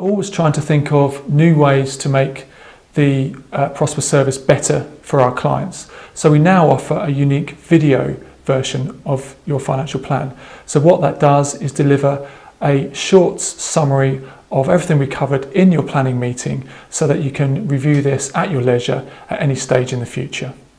always trying to think of new ways to make the Prosper service better for our clients. So we now offer a unique video version of your financial plan. So what that does is deliver a short summary of everything we covered in your planning meeting so that you can review this at your leisure at any stage in the future.